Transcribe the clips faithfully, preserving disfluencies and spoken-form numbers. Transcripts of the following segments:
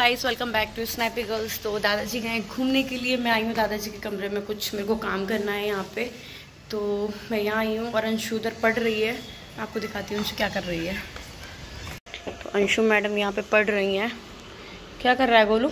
Guys, welcome back to Snappy Girls. तो दादाजी गए घूमने के लिए, मैं आई हूँ दादाजी के कमरे में। कुछ मेरे को काम करना है यहाँ पे, तो मैं यहाँ आई हूँ। और अंशु उधर पढ़ रही है, मैं आपको दिखाती हूँ अंशु क्या कर रही है। तो अंशु मैडम यहाँ पे पढ़ रही हैं। क्या कर रहा है गोलू?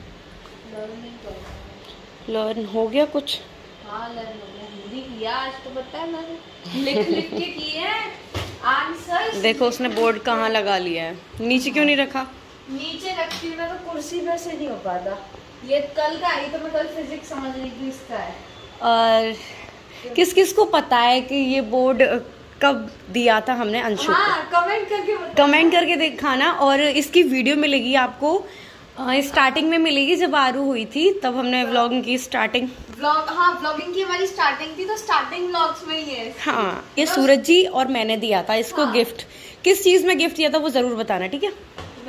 लर्न हो गया कुछ? हाँ, लर्न हो गया। हिंदी किया आज तो, पता है मैंने लिख लिख के किए आंसर। देखो उसने बोर्ड कहाँ लगा लिया है, नीचे क्यों नहीं रखा? नीचे रखती हूँ ना तो कुर्सी पे से नहीं हो पाता। ये कल का आई तो मैं कल फिजिक्स समझ रही थी, इसका है। और किस किस को पता है कि ये बोर्ड कब दिया था हमने अंशु हाँ, को? कमेंट करके कमेंट करके दिखाना। और इसकी वीडियो मिलेगी आपको स्टार्टिंग में मिलेगी, जब आरू हुई थी तब हमने व्लॉगिंग की स्टार्टिंग। व्लॉग हाँ, व्लॉगिंग की हमारी स्टार्टिंग थी, तो स्टार्टिंग व्लॉग्स में ही है। हाँ, ये सूरज जी और मैंने दिया था इसको हाँ। गिफ्ट। किस चीज में गिफ्ट दिया था वो जरूर बताना, ठीक है?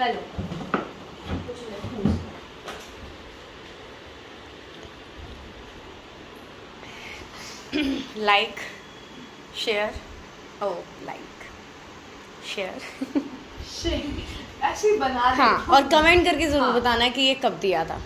लाइक शेयर, ओ लाइक शेयर ऐसे ही बना रही हाँ, हूँ। और कमेंट करके जरूर हाँ। बताना कि ये कब दिया था।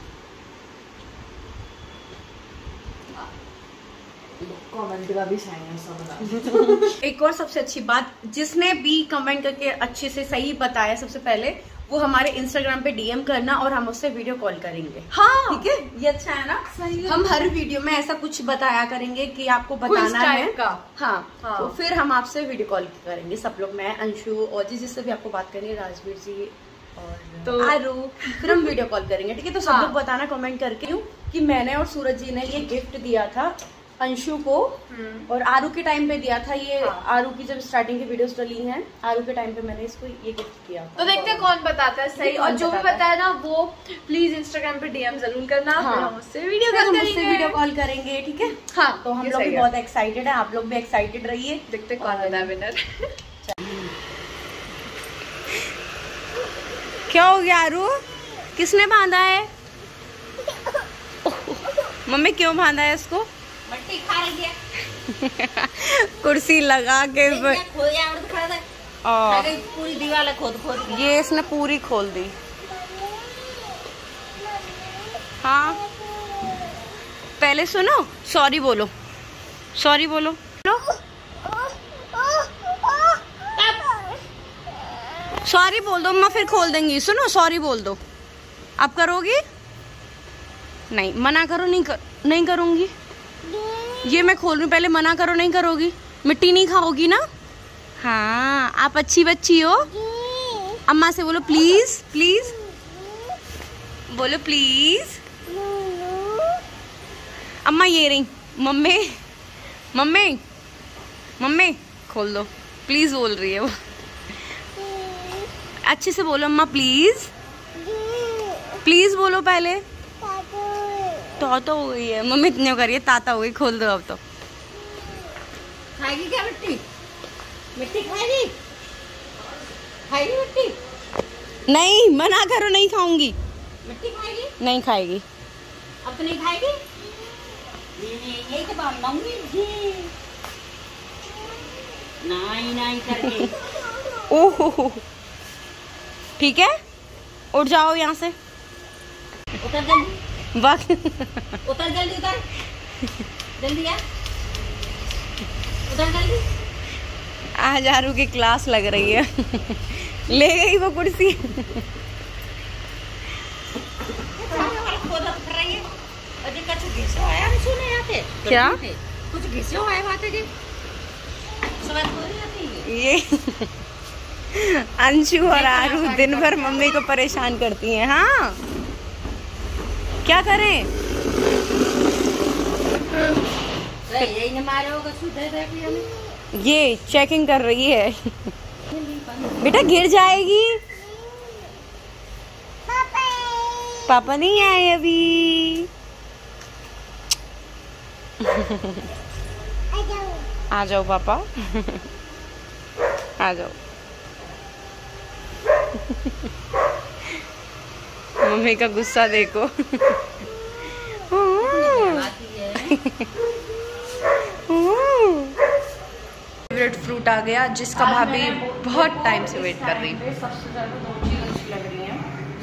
कमेंट का भी सब एक और सबसे अच्छी बात, जिसने भी कमेंट करके अच्छे से सही बताया सबसे पहले, वो हमारे इंस्टाग्राम पे डीएम करना और हम उससे वीडियो कॉल करेंगे। हाँ, ठीक है, ये अच्छा है ना? सही है। हम हर वीडियो में ऐसा कुछ बताया करेंगे कि आपको Quiz बताना है type का। हाँ, हाँ। तो फिर हम आपसे वीडियो कॉल करेंगे सब लोग, मैं, अंशु और जिस जिससे भी आपको बात करनी है, राजवीर जी और तो आरू, फिर हम वीडियो कॉल करेंगे। ठीक है, तो सब हाँ। लोग बताना कमेंट करके कि मैंने और सूरज जी ने ये गिफ्ट दिया था अंशु को, और आरू के टाइम पे दिया था ये। हाँ। आरू की जब स्टार्टिंग की वीडियोस डली हैं, आरू के टाइम पे मैंने इसको ये गिफ्ट किया था। तो देखते हैं कौन बताता है सही, और जो भी बताता है। बताया ना वो प्लीज इंस्टाग्राम पे डीएम जरूर करना। हाँ। फिर हम उससे वीडियो फिर कॉल हम करेंगे। उससे वीडियो कॉल करेंगे, ठीक है? हाँ, तो हम ये लोग सही भी है। बहुत एक्साइटेड है, आप लोग भी एक्साइटेड रहिए। देखते कौन होता है विनर। क्या हो गया आरू? किसने बांधा है? मम्मी क्यों बांधा है इसको? मट्टी खा रही है। कुर्सी लगा के खो गया और खा दे। और पूरी दीवार खोद खोद ये इसने पूरी खोल दी। हाँ, पहले सुनो, सॉरी बोलो, सॉरी बोलो। लो, सॉरी बोल दो, अम्मा फिर खोल देंगी। सुनो, सॉरी बोल दो। आप करोगी? नहीं, मना करो। नहीं कर, नहीं करूंगी। ये मैं खोल रही हूँ, पहले मना करो। नहीं करोगी? मिट्टी नहीं खाओगी ना? हाँ, आप अच्छी बच्ची हो। अम्मा से बोलो प्लीज, प्लीज बोलो, प्लीज। अम्मा ये रही, मम्मी मम्मी मम्मी खोल दो, प्लीज बोल रही है वो। अच्छे से बोलो अम्मा, प्लीज प्लीज बोलो पहले। तो तो हो गई है मम्मी, इतने करिए, ताता हो गई। खोल दो अब तो। खाएगी क्या मिट्टी? मिट्टी खाएगी? खाएगी मिट्टी? नहीं, मना करो, नहीं खाऊंगी। मिट्टी खाएगी? नहीं खाएगी। अब तो नहीं खाएगी? यही तो बात मांगूंगी। नहीं नहीं करके। ओहो, ठीक है, उठ जाओ यहाँ से। उतर जल्दी, वक्त उतर जल्दी, उतर जल्दी यार, उतर जल्दी। आज आरू की क्लास लग रही है। ले गई वो कुर्सी। क्या? कुछ घिसे हुआ है बातें जी। ये अंशु और आरू दिन भर मम्मी को परेशान करती हैं। हाँ, क्या करें? ये चेकिंग कर रही है। बेटा गिर जाएगी। पापा नहीं आए अभी। आ जाओ पापा, आ जाओ। मम्मी का गुस्सा देखो। फेवरेट फ्रूट आ गया, जिसका भाभी बहुत टाइम से वेट कर रही है। सबसे ज्यादा दो चीज़ अच्छी लग रही हैं।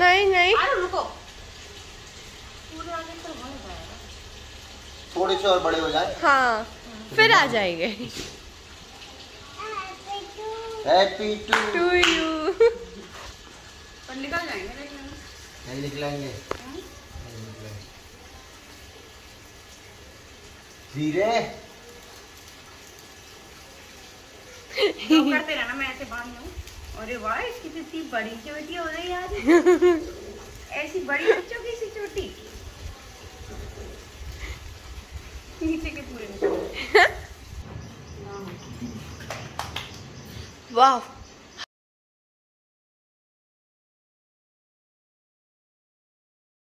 नहीं नहीं रुको, थोड़े से और बड़े हो जाए। हाँ फिर आ जाएंगे। Happy to to you. पर निकल जाएंगे देखना। नहीं निकलेंगे, धीरे जो करते रहना, मैं ऐसे बांध लूं। अरे वाह, इसकी तो इतनी बड़ी चोटी हो रही यार। ऐसी बड़ी बच्चों की सी चोटी नीचे के पूरे वाह